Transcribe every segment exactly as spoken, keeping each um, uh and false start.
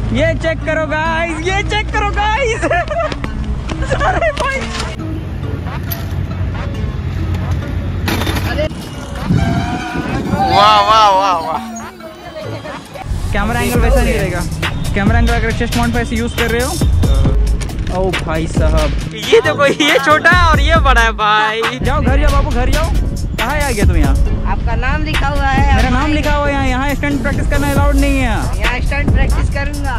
ये चेक करो गाइस, ये चेक करो गाइस। अरे भाई वाह वाह वाह वाह। कैमरा एंगल वैसा नहीं रहेगा। कैमरा एंगल अगर चेस्ट माउंट पे ऐसे यूज कर रहे हो। ओ भाई साहब, ये देखो, ये छोटा है और ये बड़ा है भाई। जाओ घर जाओ बाबू, घर जाओ। कहाँ आ गया तुम यहाँ? आपका नाम लिखा हुआ है। मेरा नाम लिखा हुआ है यहाँ। यहाँ स्टंट प्रैक्टिस करना अलाउड नहीं है। यहाँ स्टंट प्रैक्टिस करूंगा।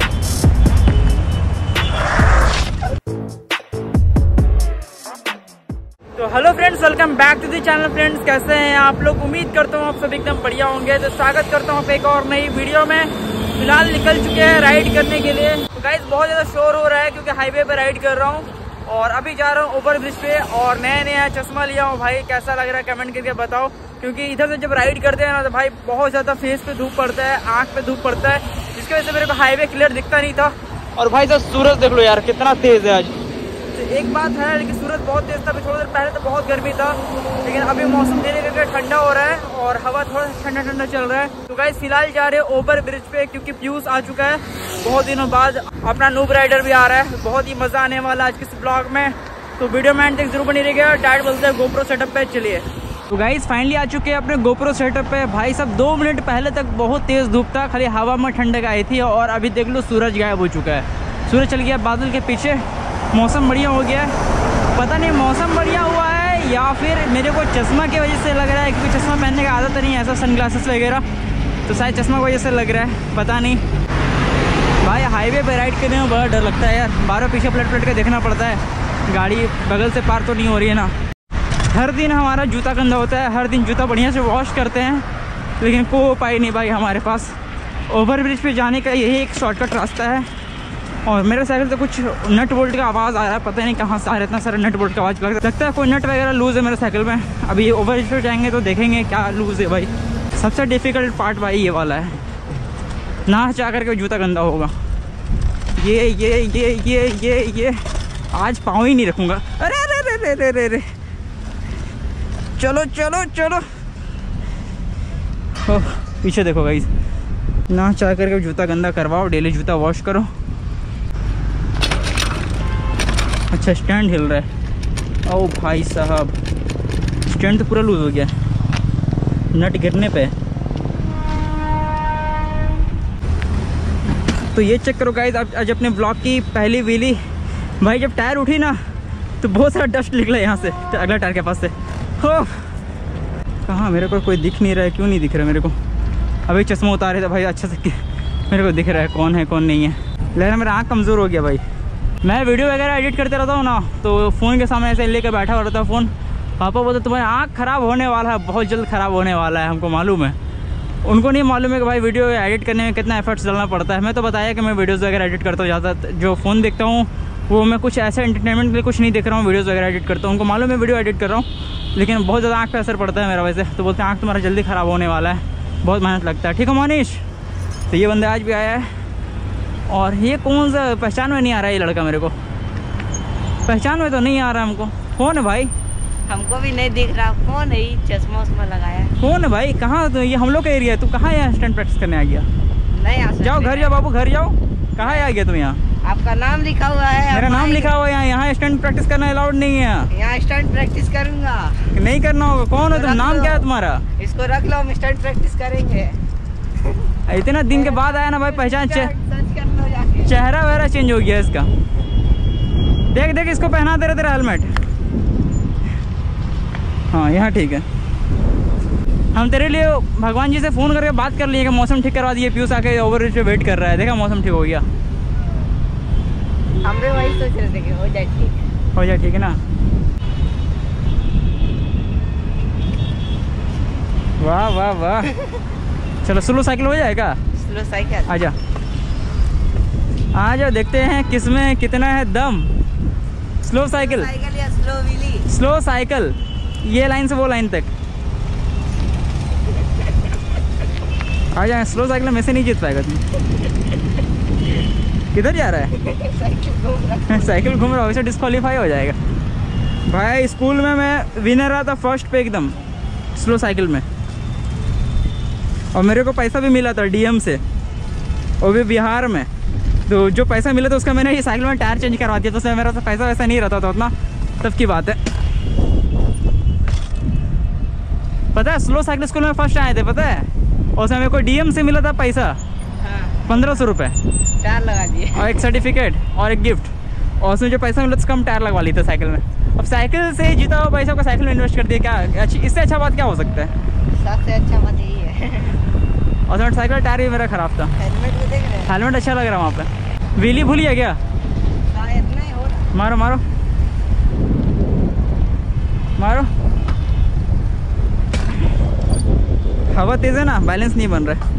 तो hello friends, welcome back to the channel. Friends कैसे हैं आप लोग? उम्मीद करता हूँ आप सब एकदम बढ़िया होंगे। तो स्वागत करता हूँ एक और नई वीडियो में। फिलहाल निकल चुके हैं राइड करने के लिए। तो गाइस बहुत ज़्यादा शोर हो रहा है क्योंकि हाईवे पे राइड कर रहा हूँ और अभी जा रहा हूँ ओवर ब्रिज पे। और नया नया चश्मा लिया हूँ भाई, कैसा लग रहा है कमेंट करके बताओ। क्योंकि इधर से जब राइड करते हैं ना तो भाई बहुत ज़्यादा फेस पे धूप पड़ता है, आँख पे धूप पड़ता है, जिसकी वजह से मेरे को हाईवे क्लियर दिखता नहीं था। और भाई साहब सूरज देख लो यार कितना तेज़ है आज। एक बात है लेकिन सूरज बहुत तेज था। अभी थोड़ी देर पहले तो बहुत गर्मी था, लेकिन अभी मौसम धीरे धीरे ठंडा हो रहा है और हवा थोड़ा ठंडा ठंडा चल रहा है। तो गाइस फिलहाल जा रहे हैं ओवर ब्रिज पे क्योंकि पीयूष आ चुका है। बहुत दिनों बाद अपना नूब राइडर भी आ रहा है। बहुत ही मजा आने वाला आज के इस ब्लॉग में। तो वीडियो में एंड तक जरूर बनी रहिएगा। डायरेक्ट बोलते हैं गोप्रो सेटअप पे चलिए। तो गाइस फाइनली आ चुके हैं अपने गोप्रो सेटअप पे। भाई सब दो मिनट पहले तक बहुत तेज धूप था, खाली हवा में ठंडक आई थी और अभी देख लो सूरज गायब हो चुका है। सूरज चल गया बादल के पीछे, मौसम बढ़िया हो गया है। पता नहीं मौसम बढ़िया हुआ है या फिर मेरे को चश्मा की वजह से लग रहा है, क्योंकि चश्मा पहनने का आदत नहीं है ऐसा, सनग्लासेस वगैरह, तो शायद चश्मा की वजह से लग रहा है, पता नहीं। भाई हाईवे पे राइड करने में बड़ा डर लगता है यार। बारह पीछे पलट पलट के देखना पड़ता है, गाड़ी बगल से पार तो नहीं हो रही है ना। हर दिन हमारा जूता गंदा होता है, हर दिन जूता बढ़िया से वॉश करते हैं, लेकिन कोई उपाय नहीं भाई हमारे पास। ओवर ब्रिज पे जाने का यही एक शॉर्टकट रास्ता है। और मेरे साइकिल से कुछ नट बोल्ट का आवाज़ आ रहा है, पता नहीं कहाँ से आ रहा है इतना सारा नट बोल्ट का आवाज़। लगता है कोई नट वगैरह लूज़ है मेरे साइकिल में। अभी ओवर ब्रिज पे जाएंगे तो देखेंगे क्या लूज़ है भाई। सबसे डिफ़िकल्ट पार्ट भाई ये वाला है, ना चाह करके जूता गंदा होगा। ये ये ये ये ये ये आज पाँव ही नहीं रखूँगा। अरे अरे अरे अरे अरे अरे चलो चलो चलो। ओह पीछे देखो गाइस, ना चाह करके जूता गंदा करवाओ, डेली जूता वॉश करो। अच्छा स्टैंड हिल रहा है। ओ भाई साहब स्टैंड तो पूरा लूज हो गया, नट गिरने पे। तो ये चेक करो गाइस, आज अपने ब्लॉक की पहली व्हीली। भाई जब टायर उठी ना तो बहुत सारा डस्ट निकला यहाँ से, अगला टायर के पास से। हो कहाँ मेरे को कोई दिख नहीं रहा है, क्यों नहीं दिख रहा है मेरे को? अभी चश्मा उतारे थे भाई अच्छे से मेरे को दिख रहा है कौन है कौन नहीं है। लेकिन मेरा आँख कमज़ोर हो गया भाई। मैं वीडियो वगैरह एडिट करते रहता हूँ ना, तो फ़ोन के सामने ऐसे लेकर बैठा हुआ रहता है फ़ोन। पापा बोलते तुम्हारी आँख ख़राब होने वाला है, बहुत जल्द ख़राब होने वाला है। हमको मालूम है, उनको नहीं मालूम है कि भाई वीडियो एडिट करने में कितना एफर्ट्स डालना पड़ता है। मैं तो बताया कि मैं वीडियोज़ वगैरह एडिट करता हूँ ज़्यादा। जो फ़ोन देखता हूँ वो मैं कुछ ऐसे एंटरटेनमेंट के लिए कुछ नहीं देख रहा हूँ, वीडियोज़ वगैरह एडिट करता हूँ। उनको मालूम है वीडियो एडिट कर रहा हूँ, लेकिन बहुत ज़्यादा आँख पर असर पड़ता है मेरा वैसे। तो बोलते हैं आँख तुम्हारा जल्दी ख़राब होने वाला है, बहुत मेहनत लगता है। ठीक है मोनिश? तो ये बंदा आज भी आया है। और ये कौन सा पहचान में नहीं आ रहा है ये लड़का, मेरे को पहचान में तो नहीं आ रहा हमको। कौन है भाई? हमको भी नहीं दिख रहा कौन है, चश्मा उस्मा लगाया है। कौन है भाई? कहाँ तो ये हम लोग का एरिया है, तू कहाँ यहाँ स्टंट प्रैक्टिस करने आ गया? नहीं आ जाओ घर जाओ बाबू, घर जाओ। कहाँ आ गया तुम यहाँ? आपका नाम लिखा हुआ है। मेरा नाम लिखा हुआ है यहाँ। यहाँ स्टंट प्रैक्टिस करना अलाउड नहीं है। यहाँ स्टंट प्रैक्टिस करूंगा। नहीं करना होगा। कौन है तुम? नाम क्या है तुम्हारा? इसको रख लो, हम स्टंट प्रैक्टिस करेंगे। इतना दिन के बाद आया ना भाई, पहचान चेहरा वगैरह चेंज हो गया इसका। देख देख इसको पहना दे रहे तेरा हेलमेट। हाँ यहाँ ठीक है। हम तेरे लिए भगवान जी से फ़ोन करके बात कर लिए कि मौसम ठीक करवा दिए। पीयूष आके ओवर ब्रिज पे वेट कर रहा है, देखा मौसम ठीक हो गया। हम भी वही सोच रहे थे कि हो जाए ठीक, हो जाए ठीक है ना। वाह वाह वाह। चलो स्लो साइकिल हो जाएगा। स्लो साइकिल आजा आजा, देखते हैं किसमें कितना है दम। स्लो साइकिल साइकिल या स्लो व्हीली? स्लो साइकिल, ये लाइन से वो लाइन तक आ जाए। स्लो साइकिल में से नहीं जीत पाएगा तुम। किधर जा रहा है? साइकिल घूम रहा है, वैसे डिस्क्वालीफाई हो जाएगा भाई। स्कूल में मैं विनर रहा था फर्स्ट पे एकदम स्लो साइकिल में, और मेरे को पैसा भी मिला था डीएम से, वो भी बिहार में। तो जो पैसा मिला तो उसका मैंने ये साइकिल में टायर चेंज करवा दिया, तो उसमें मेरा तो पैसा वैसा नहीं रहता था उतना, तब की बात है। पता है स्लो साइकिल स्कूल में फर्स्ट आए थे पता है, और उसमें मेरे को डीएम से मिला था पैसा पंद्रह सौ रुपये, टायर लगा दिए और एक सर्टिफिकेट और एक गिफ्ट, और उसमें जो पैसा मिला उसका हम टायर लगवा ली था साइकिल में। अब साइकिल से जीता हुआ पैसा को साइकिल में इन्वेस्ट कर दिया, क्या अच्छी, इससे अच्छा बात क्या हो सकता है? सबसे अच्छा बात यही है। और उसमें साइकिल का टायर भी मेरा ख़राब था। हेलमेट भी देख रहे हैं, हेलमेट अच्छा लग रहा है वहाँ पे। व्हीली भूल गया क्या? शायद नहीं हो रहा। मारो मारो मारो, हवा तेज है ना, बैलेंस नहीं बन रहा है।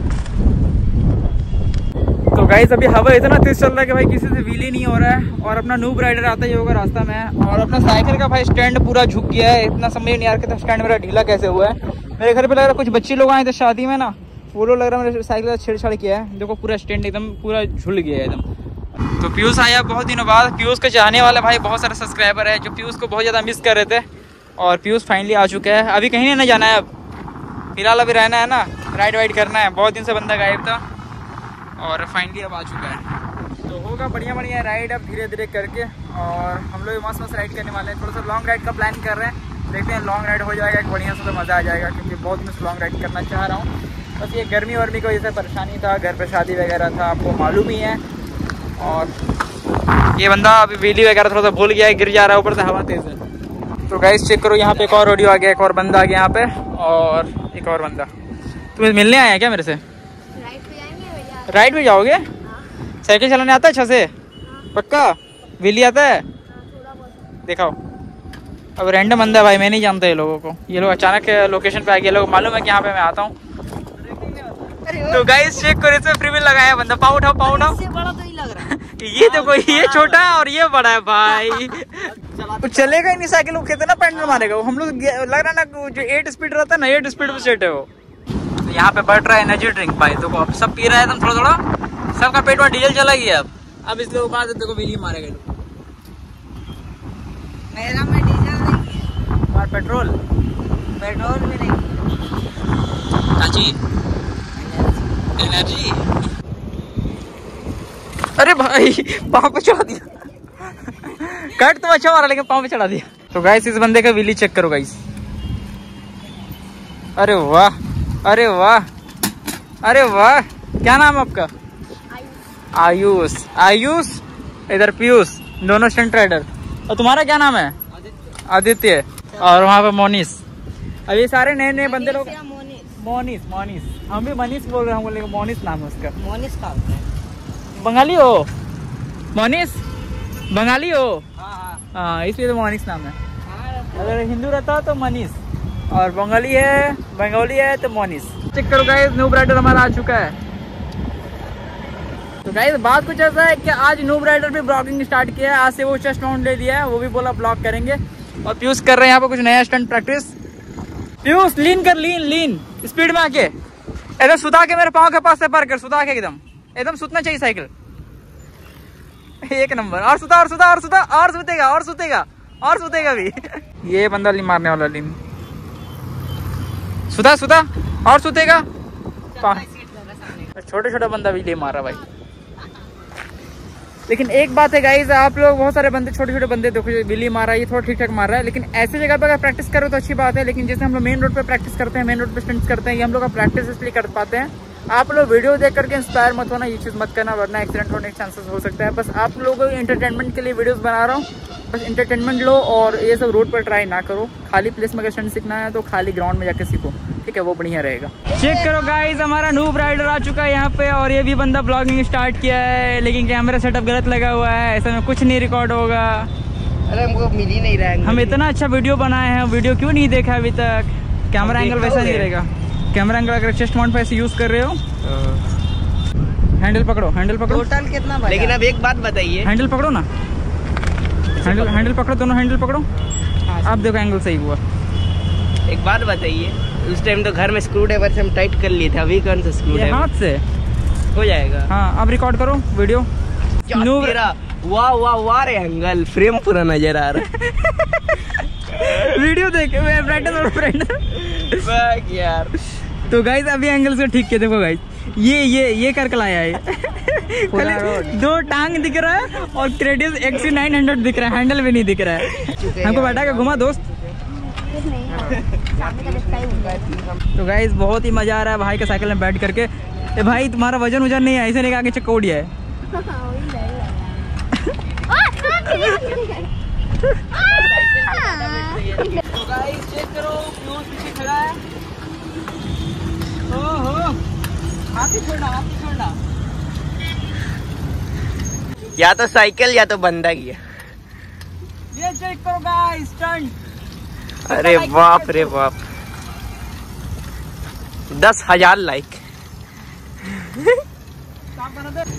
तो गाइस अभी हवा इतना तेज चल रहा है कि भाई किसी से व्हीली नहीं हो रहा है, और अपना नूब राइडर आता ही होगा रास्ता में, और अपना साइकिल का भाई स्टैंड पूरा झुक गया है। इतना समझ नहीं आ रहा कि स्टैंड मेरा ढीला कैसे हुआ है। मेरे घर पे लग रहा है कुछ बच्चे लोग आए थे शादी में ना, वो लोग लग रहा है मेरे साइकिल का छेड़छाड़ किया है। देखो पूरा स्टैंड एकदम पूरा झुल गया है एकदम। तो पीयूष आया बहुत दिनों बाद। पीयूष के चाहने वाले भाई बहुत सारे सब्सक्राइबर है जो पीयूष को बहुत ज़्यादा मिस कर रहे थे, और पीयूष फाइनली आ चुका है। अभी कहीं नहीं जाना है, अब फिलहाल अभी रहना है ना, राइड वाइड करना है। बहुत दिन से बंदा गायब था और फाइनली अब आ चुका है। तो होगा बढ़िया बढ़िया राइड अब धीरे धीरे करके, और हम लोग मस्त मस्त राइड करने वाले हैं। थोड़ा सा लॉन्ग राइड का प्लान कर रहे हैं, देखते हैं लॉन्ग राइड हो जाएगा एक बढ़िया सा, तो मज़ा आ जाएगा, क्योंकि बहुत दिन से लॉन्ग राइड करना चाह रहा हूँ। बस ये गर्मी वर्मी की वजह से परेशानी था, घर पर शादी वगैरह था, आपको मालूम ही है। और ये बंदा अभी व्हीली वगैरह थोड़ा सा भूल गया है, गिर जा रहा है, ऊपर से हवा तेज़ है। तो गाइस चेक करो, यहाँ पे एक और ऑडियो आ गया, एक और बंदा आ गया यहाँ पे, और एक और बंदा। तुम्हें मिलने आया है क्या मेरे से? राइड पे जाओगे? साइकिल चलाने आता है अच्छा से? पक्का? व्हीली आता है? दिखाओ। अब रैंडम बंदा है भाई, मैं नहीं जानता ये लोगों को। ये लोग अचानक लोकेशन पे आ गए, लोग मालूम है कि यहाँ पे मैं आता हूँ। तो गाइस चेक करो, इसमें फ्री व्हील लगाया बंदा। पाँव उठाओ, पाँव उठाओ। बड़ा तो ही लग रहा है। ये देखो, ये छोटा है और ये बड़ा है भाई। तो चलेगा ही नहीं साइकिल, वो कितना पैंडल मारेगा वो। हम लोग लग रहा है ना जो एट स्पीड रहता है ना, एट स्पीड पे सेट है वो। तो यहाँ पे बढ़ रहा है एनर्जी ड्रिंक भाई, देखो अब सब पी रहा है एकदम थोड़ा थोड़ा, सबका पेट में डीजल चला गया। अब अब इसलिए बाद देखो व्हीली मारेगा लोग। मेरा में डीजल नहीं है और पेट्रोल पेट्रोल भी नहीं, काची एनर्जी। अरे भाई पाँव पे चढ़ा दिया। कट तो अच्छा मारा लेकिन पाँव पे चढ़ा दिया। तो गाइस इस बंदे का व्हीली चेक करो गाइस। अरे वाह, अरे वाह, अरे वाह। क्या नाम है आपका? आयुष। आयुष इधर पीयूष, दोनों स्टंट राइडर। और तुम्हारा क्या नाम है? आदित्य। और वहाँ पे मोनिस। अब ये सारे नए नए बंदे लोग। मोनिस, मोनिस। हम भी मनीष बोल रहे हैं, लेकिन मोनिस नाम है उसका। मोनिस का होता है। बंगाली हो मोनिस? बंगाली हो? हाँ, इसलिए तो मोनिस नाम है। अगर हिंदू रहता तो मनीष, और बंगाली है, बंगाली है तो मोनिस। चेक करो गाइस, नूब राइडर हमारा आ चुका है। तो गाइस बात कुछ ऐसा है कि आज नूब राइडर भी ब्लॉगिंग स्टार्ट किया है। आज से वो चेस्ट माउंट ले लिया है, वो भी बोला ब्लॉग करेंगे। और पीयूष कर रहे हैं यहाँ पे कुछ नया स्टंट प्रैक्टिस। पीयूष लीन कर, लीन लीन स्पीड में आके एकदम सुधा के मेरे पाँव के पास से पार कर, सुधा के एकदम एकदम सुतना चाहिए साइकिल। एक नंबर। और सुधा और सुधा और सुधा और सुतेगा और सुतेगा और सुतेगा भी। ये बंदा लीन मारने वाला, लीन सुधा सुधा और सुतेगा। छोटे छोटा बंदा भी ले मार रहा भाई। लेकिन एक बात है गाइस, आप लोग बहुत सारे बंदे छोटे छोटे बंदे देखो, बिल्ली मार रहा है, ये थोड़ा ठीक ठाक मार रहा है। लेकिन ऐसे जगह पर अगर प्रैक्टिस करो तो अच्छी बात है। लेकिन जैसे हम लोग मेन रोड पे प्रैक्टिस करते हैं, मेन रोड पे स्टंट्स करते हैं, ये हम लोग का प्रैक्टिस इसलिए कर पाते हैं। आप लोग वीडियो देख करके इंस्पायर मत होना, ये चीज़ मत करना, वरना एक्सीडेंट होने के चांसेस हो सकता है। बस आप लोगों को एंटरटेनमेंट के लिए वीडियोस बना रहा हूँ, बस एंटरटेनमेंट लो, और ये सब रोड पर ट्राई ना करो। खाली प्लेस में अगर स्टंट सीखना है तो खाली ग्राउंड में जाकर सीखो, ठीक है, वो बढ़िया रहेगा। चेक करो गाइस, हमारा नूब राइडर आ चुका है यहाँ पे, और ये भी बंदा ब्लॉगिंग स्टार्ट किया है। लेकिन कैमरा सेटअप गलत लगा हुआ है, ऐसे में कुछ नहीं रिकॉर्ड होगा। अरे हमको मिल ही नहीं रहा है। हम इतना अच्छा वीडियो बनाए हैं, वीडियो क्यों नहीं देखा अभी तक? कैमरा एंगल वैसा नहीं रहेगा। कैमरा एंगल अगर चेस्ट माउंट पे ऐसे यूज कर रहे हो, हैंडल पकड़ो, हैंडल पकड़ो। टोटल कितना बचा? लेकिन अब एक बात बताइए, हैंडल पकड़ो ना, हैंडल हैंडल पकड़ो, दोनों हैंडल पकड़ो। अब देखो एंगल सही हुआ। एक बात बताइए, उस टाइम तो घर में स्क्रू ड्राइवर से हम टाइट कर लिए थे, अभी कौन सा स्क्रू ड्राइवर? हाथ से हो जाएगा। हाँ, अब रिकॉर्ड करो वीडियो। वाह वाह वाह रे, एंगल फ्रेम पूरा नजर आ रहा है। वीडियो देख फ्रेंड यार। तो गाइस अभी एंगल से ठीक किया, देखो गाइस, ये ये ये करके लाया है। खाली दो टांग दिख रहा है और क्रेडिट एक्सी नाइन हंड्रेड दिख रहा है, हैंडल भी नहीं दिख रहा है। हमको बैठा के घुमा दोस्त। तो गाइस बहुत ही मजा आ रहा है भाई के साइकिल में बैठ करके। ए भाई तुम्हारा वजन वजन नहीं है, ऐसे नहीं आगे चक्का उड़िया है। तो गाइस चेक करो, पीयूष पीछे खड़ा है। ओहो, हाथी छोड़ना, हाथी छोड़ना। या तो साइकिल या तो बंदा गया। ये चेक करो गाइस स्टंट। अरे बाप रे बाप, दस हजार लाइक। काम करना दे।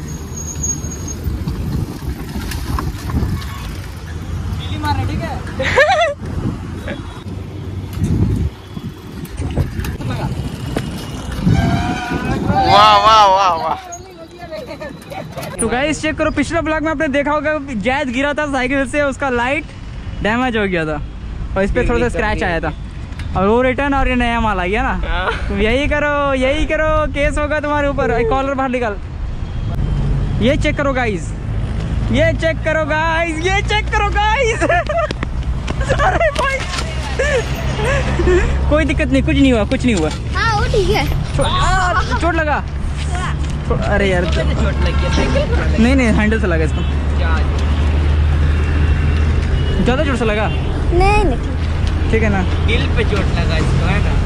बिल्ली मारना ठीक है। वाह वाह वाह वाह। तो गाइस चेक करो, पिछले ब्लॉग में आपने देखा होगा जैद गिरा था साइकिल से, उसका लाइट डैमेज हो गया था और इस पे थोड़ा सा स्क्रैच आया था और वो रिटर्न और ये नया माल आ गया ना। तुम यही करो, यही करो, केस होगा तुम्हारे ऊपर। कॉलर बाहर निकाल। ये चेक करो गाइस, ये चेक करो गाइस, ये चेक करो गाइस। अरे भाई कोई दिक्कत नहीं, कुछ नहीं हुआ, कुछ नहीं हुआ। हाँ वो ठीक है। चो, चोट लगा। अरे यार चोट लगी है साइकिल। नहीं नहीं हैंडल से लगा इसको। ज्यादा जोर से लगा? नहीं नहीं ठीक है ना। दिल पे चोट लगा इसको, है ना।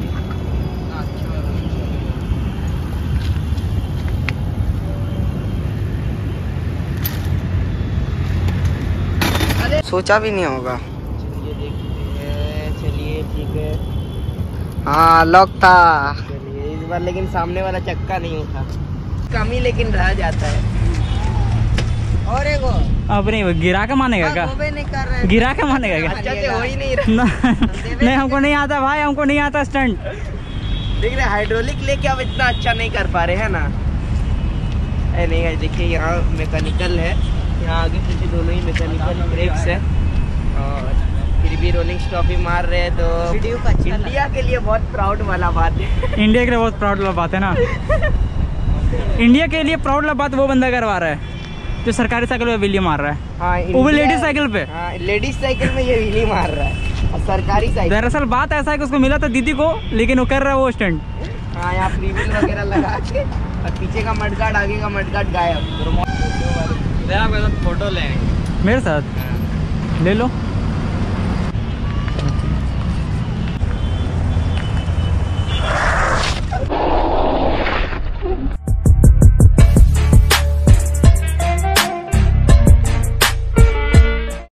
अरे सोचा भी नहीं होगा। चलिए देखते हैं, चलिए ठीक है। हाँ लॉक था। चलिए इस बार लेकिन सामने वाला चक्का नहीं उठा, कम ही लेकिन रह जाता है। और एक अब नहीं, वो गिरा के मानेगा क्या? नहीं कर रहे, गिरा के मानेगा क्या? अच्छा से हो ही नहीं रहा। नहीं हमको नहीं आता भाई, हमको नहीं आता स्टंट। देख रहे हाइड्रोलिक लेके अब इतना अच्छा नहीं कर पा रहे हैं ना। ए नहीं है, देखिए यहाँ मैकेनिकल है, यहाँ आगे पीछे दोनों ही मैकेनिकल ब्रेक्स है और फिर भी रोलिंग स्टॉप ही मार रहे हैं। तो इंडिया के लिए बहुत प्राउड वाला बात है। इंडिया के लिए बहुत प्राउड वाला बात है ना। इंडिया के लिए प्राउड वाला बात वो बंदा करवा रहा है जो सरकारी साइकिल पे व्हीली मार रहा है। हाँ, वो भी लेडीज साइकिल पे। हाँ, लेडीज साइकिल में ये व्हीली मार रहा है और सरकारी साइकिल। दरअसल बात ऐसा है कि उसको मिला था दीदी को, लेकिन वो कर रहा है वो स्टंट। हाँ यहाँ फ्री व्हील वगैरह लगा के और पीछे का मडगार्ड आगे का मडगार्ड गायब। फोटो लेंगे मेरे साथ ले लो।